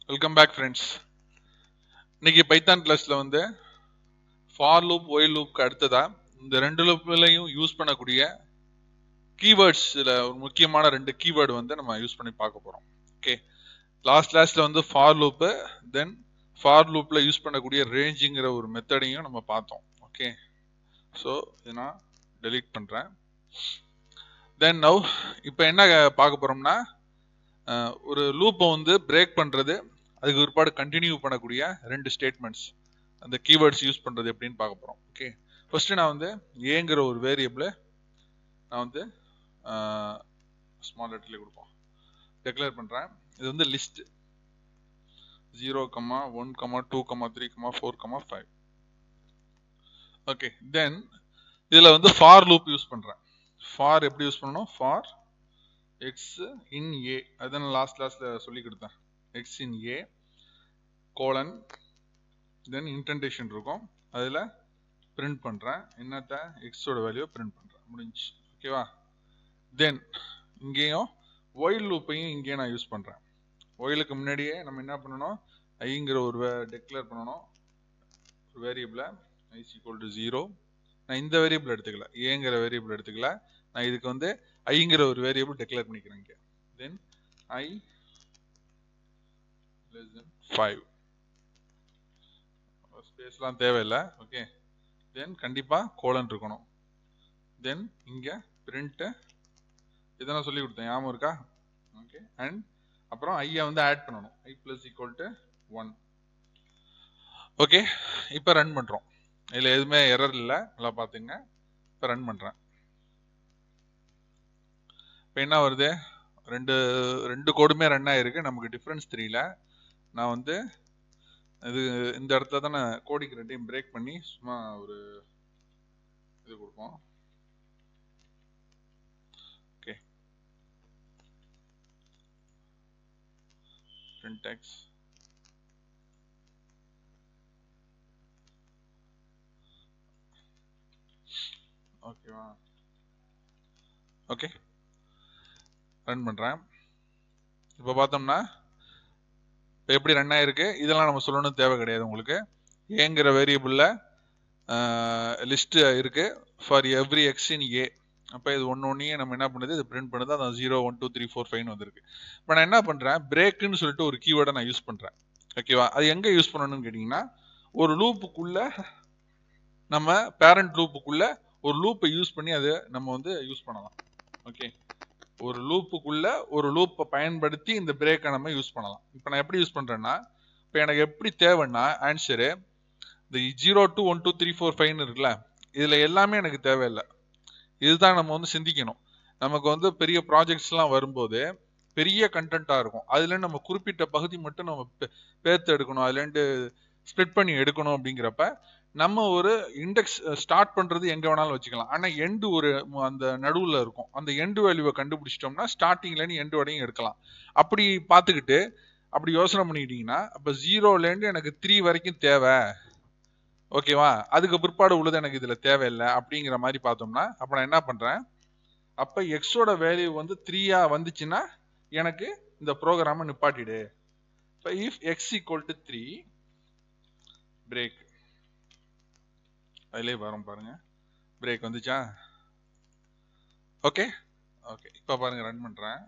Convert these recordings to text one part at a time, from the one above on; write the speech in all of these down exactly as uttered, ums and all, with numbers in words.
Welcome back friends. இன்னைக்கு Python கிளாஸ்ல வந்து for loop while loop அடுத்ததா இந்த ரெண்டு லூப்லயும் யூஸ் பண்ணக்கூடிய கீவேர்ட்ஸ்ல ஒரு முக்கியமான ரெண்டு கீவேர்ட் வந்து நம்ம யூஸ் பண்ணி பார்க்க போறோம். ஓகே, லாஸ்ட் கிளாஸ்ல வந்து for loop தென் for loopல யூஸ் பண்ணக்கூடிய ரேஞ்சுங்கிற ஒரு மெத்தடையும் நம்ம பார்த்தோம். ஓகே, ஸோ இதை நான் டெலீட் பண்றேன். தென் நவ் இப்போ என்ன பார்க்க போறோம்னா ஒரு லூப்பை வந்து பிரேக் பண்றது, அதுக்கு ஒருபாடு கண்டினியூ பண்ணக்கூடிய ரெண்டு ஸ்டேட்மெண்ட்ஸ், அந்த கீவேர்ட்ஸ் யூஸ் பண்றது எப்படின்னு பார்க்க போறோம். ஓகே, ஃபர்ஸ்ட் நான் வந்து ஏங்கிற ஒரு வேரியபிள் நான் வந்து ஸ்மால் லெட்டர்ல கொடுப்போம் டெக்ளேர் பண்றேன். இது வந்து list zero comma one comma two comma three comma four comma five. Okay, then இதுல வந்து ஃபார் லூப் யூஸ் பண்றேன். ஃபார் எப்படி யூஸ் பண்ணணும்? ஃபார் எக்ஸ் இன் ஏ, அதான் லாஸ்ட் கிளாஸ்ல சொல்லி கொடுத்தேன். X in a colon then indentation இருக்கும், அதில் பிரிண்ட் பண்ணுறேன் என்னத்த எக்ஸோட வேல்யூ பிரிண்ட் பண்ணுறேன், முடிஞ்சு. ஓகேவா? தென் இங்கேயும் ஒயில் லூப்பையும் இங்கேயும் நான் யூஸ் பண்ணுறேன். ஒயிலுக்கு முன்னாடியே நம்ம என்ன பண்ணணும், ஐங்கிற ஒரு டெக்ளேர் பண்ணணும் ஒரு வேரியபிளை, ஐஸ் ஈக்குவல் டு ஜீரோ. நான் இந்த வேரியபிள் எடுத்துக்கல, ஏங்கிற வேரியபிள் எடுத்துக்கல, நான் இதுக்கு வந்து ஐங்கிற ஒரு வேரியபிள் டெக்ளேர் பண்ணிக்கிறேன் இங்கே. தென் ஐ less than five, ஸ்பேஸ்லாம் தேவையில்லை. ஓகே, தென் கண்டிப்பா கோலன் இருக்கணும். தென் இங்க பிரிண்ட், இதை நான் சொல்லி கொடுத்தேன், ஞாபகம் இருக்கா? ஓகே, அண்ட் அப்புறம் ஐயை வந்து ஆட் பண்ணணும், I plus equal to one. Okay, இப்போ ரன் பண்றோம். இதுல எதுவுமே எரர் இல்லை, நல்லா பாத்துங்க. இப்போ ரன் பண்றேன். இப்போ என்ன வருது? ரெண்டு ரெண்டு கோடுமே ரன் ஆயிருக்கு, நமக்கு டிஃபரன்ஸ் தெரியல. நான் வந்து இது இந்த இடத்துல தான் நான் கோடிக்கு ரெண்டையும் பிரேக் பண்ணி சும்மா ஒரு இது கொடுப்போம். ஓகே, print x ஓகேவா? ஓகே, ரன் பண்றேன். இப்போ பார்த்தோம்னா எப்படி ரன் ஆயிருக்கு. இதெல்லாம் நம்ம சொல்லணும் தேவை கிடையாது உங்களுக்கு. ஏங்கிற வேரியபிள்ல லிஸ்ட் இருக்கு for every x in a. அப்போ இது ஒன்று ஒன்றையே நம்ம என்ன பண்ணுது, இது பிரிண்ட் பண்ணுது. அதான் zero one two three four ஃபைவ்னு வந்திருக்கு. இப்போ நான் என்ன பண்றேன், பிரேக்குன்னு சொல்லிட்டு ஒரு கீவேர்டை நான் யூஸ் பண்றேன். ஓகேவா? அது எங்க யூஸ் பண்ணணும்னு கேட்டீங்கன்னா, ஒரு லூப்புக்குள்ள, நம்ம பேரண்ட் லூப்புக்குள்ள ஒரு லூப்பை யூஸ் பண்ணி அதை நம்ம வந்து யூஸ் பண்ணலாம். ஓகே, ஒரு லூப்புக்குள்ள ஒரு லூப்பை பயன்படுத்தி இந்த பிரேக்கை நம்ம யூஸ் பண்ணலாம். இப்போ நான் எப்படி யூஸ் பண்றேன்னா, இப்போ எனக்கு எப்படி தேவைன்னா ஆன்சரு இந்த zero two one two three four ஃபைவ்னு இருக்குல்ல, இதுல எல்லாமே எனக்கு தேவையில்லை. இதுதான் நம்ம வந்து சிந்திக்கணும். நமக்கு வந்து பெரிய ப்ராஜெக்ட்ஸ்லாம் வரும்போது பெரிய கண்டென்ட்டாக இருக்கும், அதுல நம்ம குறிப்பிட்ட பகுதி மட்டும் நம்ம பேர்த்து எடுக்கணும், அதுலேருந்து ஸ்ப்ளிட் பண்ணி எடுக்கணும். அப்படிங்கிறப்ப நம்ம ஒரு இண்டெக்ஸ் ஸ்டார்ட் பண்றது எங்க வேணாலும் வச்சுக்கலாம், ஆனா எண்டு ஒரு அந்த நடுவுல இருக்கும். அந்த எண்டு வேல்யூவை கண்டுபிடிச்சிட்டோம்னா ஸ்டார்டிங்ல இருந்து எண்டு வரையும் எடுக்கலாம். அப்படி பார்த்துக்கிட்டு அப்படி யோசனை பண்ணிக்கிட்டீங்கன்னா, அப்ப ஜீரோல இருந்து எனக்கு த்ரீ வரைக்கும் தேவை. ஓகேவா? அதுக்கு பிற்பாடு உள்ளது எனக்கு இதுல தேவையில்லை அப்படிங்கிற மாதிரி பார்த்தோம்னா, அப்ப நான் என்ன பண்றேன், அப்ப எக்ஸோட வேல்யூ வந்து த்ரீயா வந்துச்சுன்னா எனக்கு இந்த ப்ரோக்ராமை நிப்பாட்டிடு. இப்போ if x equal to three break, அதிலே வரும் பாருங்க, பிரேக் வந்துச்சா? ஓகே ஓகே, இப்போ பாருங்க ரன் பண்றேன்.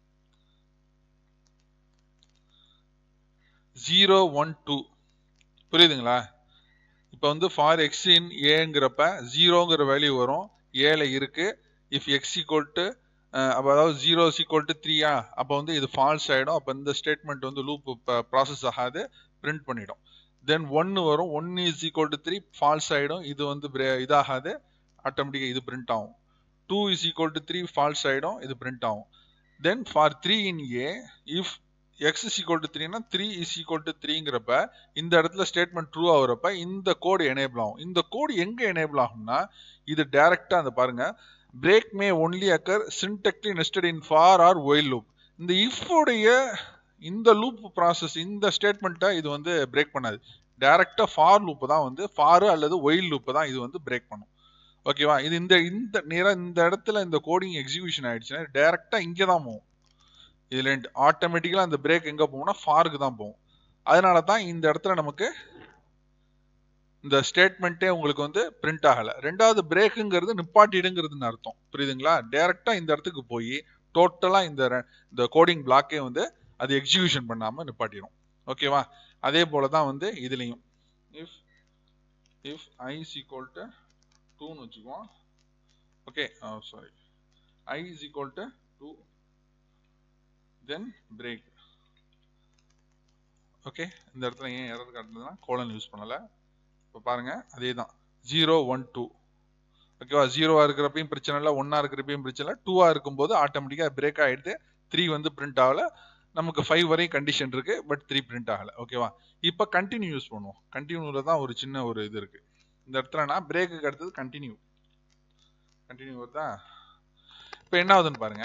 ஜீரோ ஒன் டூ புரியுதுங்களா? இப்போ வந்து ஃபார் எக்ஸ் இன் ஏங்கிறப்ப ஜீரோங்கிற வேல்யூ வரும், ஏல இருக்கு. இஃப் எக்ஸ் ஈக்குவல் டு அதாவது ஜீரோ ஈக்குவல் டு த்ரீயா, அப்போ வந்து இது ஃபால்ஸ் ஆயிடும். அப்போ இந்த ஸ்டேட்மெண்ட் வந்து லூப் ப்ராசஸ் ஆகாது, பிரிண்ட் பண்ணிடும். தென் ஒன்னு வரும், one is equal to three, false ஆயிடும், இது வந்து இதாகாது, ஆட்டோமேட்டிக்காக இது பிரிண்ட் ஆகும். Two is equal to three, false ஆயிடும், இது பிரிண்ட் ஆகும். Then for three in a, if x is equal to த்ரீனா த்ரீ இஸ் ஈக்குவல் டு த்ரீங்கிறப்ப இந்த இடத்துல ஸ்டேட்மெண்ட் ட்ரூ ஆகுறப்ப இந்த கோடு எனேபிள் ஆகும். இந்த கோடு எங்க எனேபிள் ஆகும்னா, இது டைரக்டா அந்த பாருங்க, break may only occur syntactically nested in for or while loop. இந்த இஃப் உடைய இந்த லூப் ப்ராசஸ், இந்த ஸ்டேட்மெண்ட்டை இது வந்து பிரேக் பண்ணாது. டைரக்டா ஃபார் லூப் தான் வந்து, ஃபார் அல்லது ஒயில் லூப் தான் இது வந்து பிரேக் பண்ணும். ஓகேவா? இது இந்த இந்த நேரம் இந்த இடத்துல இந்த கோடிங் எக்ஸிகியூஷன் ஆயிடுச்சுன்னா டைரக்டா இங்கே தான் போகும். இதுல ஆட்டோமேட்டிக்கலா அந்த பிரேக் எங்க போகும்னா ஃபாருக்கு தான் போகும். அதனால தான் இந்த இடத்துல நமக்கு இந்த ஸ்டேட்மெண்ட்டே உங்களுக்கு வந்து பிரிண்ட் ஆகல. ரெண்டாவது பிரேக்குங்கிறது நிப்பாட்டிடுங்கிறதுன்னு அர்த்தம். புரியுதுங்களா? டைரக்டா இந்த இடத்துக்கு போய் டோட்டலா இந்த இந்த கோடிங் பிளாக்கே வந்து அது எக்ஸிகியூஷன் பண்ணாம நிப்பாட்டிடும். ஓகேவா? அதே போல தான் வந்து இதுலயும் if if I is equal to two னு வச்சுக்குவோம். Okay, sorry, I is equal to two, then break. Okay, இந்த இடத்துல ஏன் எரர் காட்டுதுன்னா கோலன் யூஸ் பண்ணல. இப்போ பாருங்க, அதே தான் ஜீரோ ஒன் டூ. ஓகேவா? ஜீரோவா இருக்கிறப்பையும் பிரச்சனை இல்லை, ஒன்னா இருக்கிறப்பையும் பிரச்சனை இல்லை. டூவா இருக்கும்போது ஆட்டோமேட்டிக்காக பிரேக் ஆகிடுது. த்ரீ வந்து பிரிண்ட் ஆகல. நமக்கு ஃபைவ் வரையும் கண்டிஷன் இருக்கு, பட் த்ரீ பிரிண்ட் ஆகல. ஓகேவா? இப்போ கண்டினியூ யூஸ் பண்ணுவோம். கண்டினியூல தான் ஒரு சின்ன ஒரு இது இருக்கு. இந்த இடத்துல நான் பிரேக்கு அடுத்தது கண்டினியூ கண்டினியூ வருதா? இப்போ என்ன ஆகுதுன்னு பாருங்க.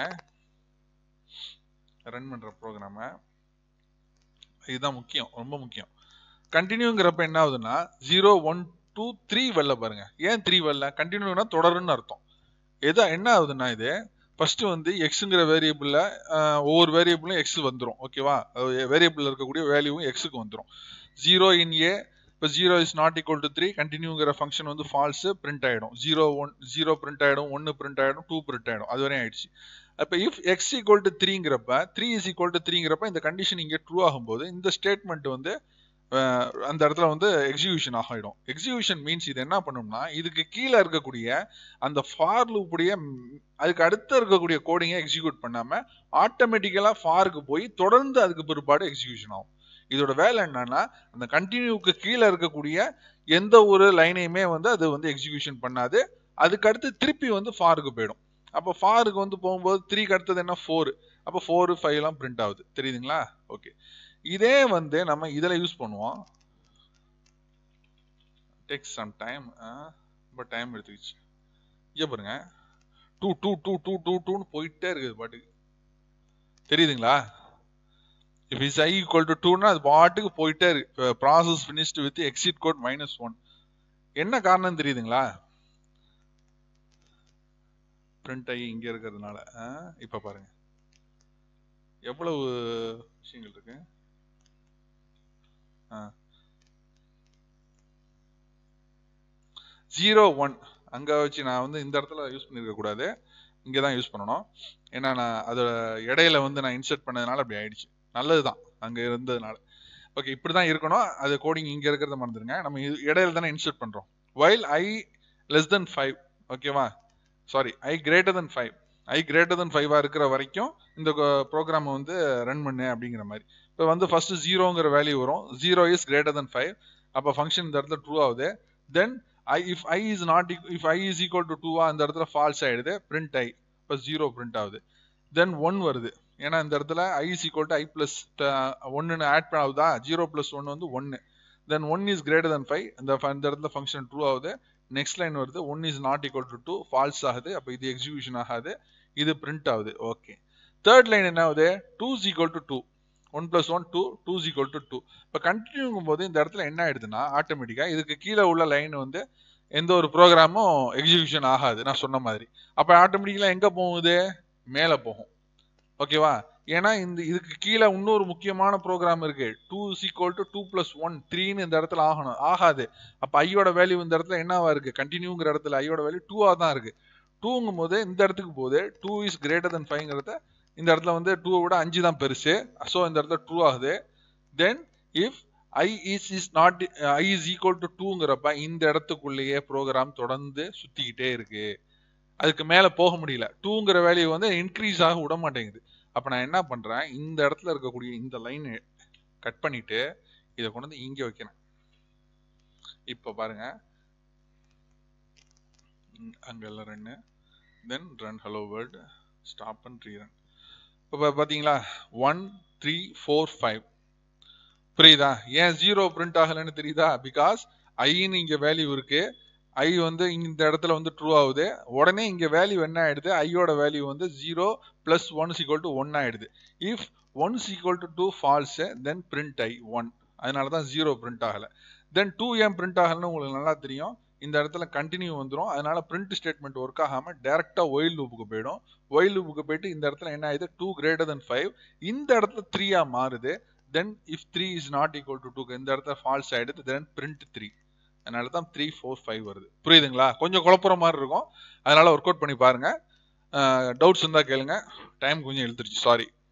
ரன் பண்ற ப்ரோக்ராம, இதுதான் முக்கியம், ரொம்ப முக்கியம். கண்டினியூங்கிறப்ப என்ன ஆகுதுன்னா ஜீரோ ஒன் டூ த்ரீ வரல பாருங்க. ஏன் த்ரீ வரல? கண்டினியூனா தொடருன்னு அர்த்தம். எதா என்ன ஆகுதுன்னா, இது ஃபர்ஸ்ட் வந்து எக்ஸுங்கிற வேரியபிள்ல ஒவ்வொரு வேரியபிளும் எக்ஸ் வந்துடும். ஓகேவா? வேரியபிள் இருக்கக்கூடிய வேல்யூவும் எக்ஸுக்கு வந்துடும். ஜீரோ இன் ஏ, இப்போ zero is not equal to three, கண்டினியூங்கிற ஃபங்க்ஷன் வந்து ஃபால்ஸ், பிரிண்ட் ஆயிடும். ஜீரோ ஒன் ஜீரோ பிரிண்ட் ஆயிடும், ஒன்னு பிரிண்ட் ஆயிடும், டூ பிரிண்ட் ஆயிடும். அது வரையும் ஆயிடுச்சு. அப்போ இஃப் எக்ஸ் ஈக்குவல் டு த்ரீங்கிறப்ப, த்ரீ இஸ் ஈக்குவல் டு த்ரீங்கிறப்ப இந்த கண்டிஷன் இங்கே ட்ரூ ஆகும்போது இந்த ஸ்டேட்மெண்ட் வந்து அந்த இடத்துல வந்து எக்ஸிகியூஷன் ஆகிடும். எக்ஸிகியூஷன் மீன்ஸ் இது என்ன பண்ணும்னா, இதுக்கு கீழே இருக்கக்கூடிய அந்த ஃபார் லூப்புடைய அதுக்கு அடுத்த இருக்கக்கூடிய கோடிங்கை எக்ஸிக்யூட் பண்ணாம ஆட்டோமேட்டிக்கலா ஃபாருக்கு போய் தொடர்ந்து அதுக்கு பிற்பாடு எக்ஸிகியூஷன் ஆகும். இதோட வேலை என்னன்னா, அந்த கண்டினியூக்கு கீழே இருக்கக்கூடிய எந்த ஒரு லைனையுமே வந்து அது வந்து எக்ஸிகியூஷன் பண்ணாது. அதுக்கு அடுத்து திருப்பி வந்து ஃபாருக்கு போயிடும். அப்போ ஃபாருக்கு வந்து போகும்போது த்ரீக்கு அடுத்தது என்ன? ஃபோர். அப்போ ஃபோர் ஃபைவ் எல்லாம் பிரிண்ட் ஆகுது. தெரியுதுங்களா? ஓகே, இதே வந்து நம்ம இதுல யூஸ் பண்ணுவோம். Take some time, but time எடுத்துக்கிச்சு. இங்க பாருங்க, two two two two two டூன்னு போயிட்டே இருக்குது பாட்டுக்கு. தெரியுதுங்களா? if is I equal to two னா அது பாட்டுக்கு போயிட்டே இருக்கு. process finished with exit code minus one. என்ன காரணம் தெரியுதுங்களா? print I இங்க இருக்கிறதுனால. இப்ப பாருங்க எவ்வளவு விஷயங்கள் இருக்கு. ஜீரோ ஒன் அங்க வச்சு நான் வந்து இந்த இடத்துல யூஸ் பண்ணிருக்க கூடாது, இங்க தான் யூஸ் பண்ணணும். ஏன்னா நான் அதோட இடையில வந்து நான் இன்சர்ட் பண்ணதுனால அப்படி ஆயிடுச்சு. நல்லதுதான் அங்க இருந்ததுனால. ஓகே, இப்படிதான் இருக்கணும். அது கோடிங் இங்க இருக்கிறத மறந்துருங்க. நம்ம இடையில தானே இன்சர்ட் பண்றோம். while I less than five, ஓகேவா? Sorry, I greater than five. I greater than five இருக்கிற வரைக்கும் இந்த ப்ரோக்ராம் வந்து ரன் பண்ணு அப்படிங்கிற மாதிரி. இப்போ வந்து ஃபர்ஸ்ட் ஜீரோங்கிற வேல்யூ வரும். Zero is greater than five. அப்போ ஃபங்க்ஷன் இந்த இடத்துல ட்ரூ ஆகுது. தென் I if I is not if I is equal to two அந்த இடத்துல ஃபால்ஸ் ஆயிடுது. பிரிண்ட் I, இப்போ ஜீரோ பிரிண்ட் ஆகுது. தென் ஒன் வருது. ஏன்னா இந்த இடத்துல I is equal to I plus ஒன்னு ஆட் ஆகுதா? ஜீரோ பிளஸ் ஒன் வந்து ஒன்னு. Then one is greater than five. இந்த இடத்துல ஃபங்க்ஷன் ட்ரூ ஆகுது. நெக்ஸ்ட் லைன் வருது, one is not equal to two, false ஆகுது. அப்போ இது எக்ஸிகியூஷன் ஆகாது, இது பிரிண்ட் ஆகுது. ஓகே, தேர்ட் லைன் என்ன ஆகுது? Two is equal to two, one plus one two, two is equal to two. இப்போ கண்டினியூங்கும் போது இந்த இடத்துல என்ன ஆயிடுதுன்னா, ஆட்டோமேட்டிக்கா இதுக்கு கீழே உள்ள லைன் வந்து எந்த ஒரு ப்ரோக்ராமும் எக்ஸிகியூஷன் ஆகாது, நான் சொன்ன மாதிரி. அப்போ ஆட்டோமேட்டிக்கலா எங்க போகுது? மேலே போகும். ஓகேவா? ஏன்னா இந்த இதுக்கு கீழே இன்னொரு முக்கியமான ப்ரோக்ராம் இருக்கு. Two is equal to two plus one, த்ரீன்னு இந்த இடத்துல ஆகணும், ஆகாது. அப்போ ஐயோட வேல்யூ இந்த இடத்துல என்னவா இருக்கு? கண்டினியூங்கிற இடத்துல ஐயோட வேல்யூ டூவா தான் இருக்கு. டூங்கும் போது இந்த இடத்துக்கு போகுது. டூ இஸ் கிரேட்டர் தென் ஃபைவ்ங்கிறத இந்த இடத்துல வந்து டூவை விட அஞ்சு தான் பெருசு. ஸோ இந்த இடத்துல ட்ரூ ஆகுது. Then if I is is not I is equal to டூங்கிறப்ப இந்த இடத்துக்குள்ளேயே ப்ரோக்ராம் தொடர்ந்து சுத்திக்கிட்டே இருக்கு. அதுக்கு மேல போக முடியல. டூங்கிற வேல்யூ வந்து இன்க்ரீஸ் ஆக விட மாட்டேங்குது. அப்ப நான் என்ன பண்றேன்? இந்த இடத்துல இருக்கக்கூடிய இந்த லைன் கட் பண்ணிட்டு இதை கொண்டு வந்து இங்க வைக்கிறேன். இப்ப பாருங்க, அங்கெல்லாம் ரன்னு, then run hello world, stop and rerun. இப்போ பாத்தீங்களா, ஒன் த்ரீ ஃபோர் ஃபைவ். புரியுதா? ஏன் ஜீரோ பிரிண்ட் ஆகலன்னு தெரியுதா? பிகாஸ் ஐன்னு இங்க வேல்யூ இருக்கு. ஐ வந்து இந்த இடத்துல வந்து ட்ரூ ஆகுது. உடனே இங்க வேல்யூ என்ன ஆயிடுது? ஐயோட வேல்யூ வந்து zero plus one equal to one ஆயிடுது. If one equal to two false, then print I one. அதனால தான் ஜீரோ பிரிண்ட் ஆகல. தென் டூ ஏன் பிரிண்ட் ஆகலன்னு உங்களுக்கு நல்லா தெரியும். இந்த இடத்துல கண்டினியூ வந்துடும். அதனால பிரிண்ட் ஸ்டேட்மெண்ட் ஒர்க் ஆகாம டைரக்டா ஒயில் லூப்புக்கு போயிடும். ஒயில் லூப்புக்கு போயிட்டு இந்த இடத்துல என்ன ஆயிடுது? Two greater than five. இந்த இடத்துல த்ரீயா மாறுது. Then if three is not equal to two இந்த இடத்துல ஃபால்ஸ் ஆகிடுது, தென் பிரிண்ட் த்ரீ. அதனால தான் த்ரீ ஃபோர் ஃபைவ் வருது. புரியுதுங்களா? கொஞ்சம் குழப்புற மாதிரி இருக்கும், அதனால ஒர்க் அவுட் பண்ணி பாருங்க. டவுட்ஸ் இருந்தால் கேளுங்க. டைம் கொஞ்சம் இழுத்துருச்சு, சாரி.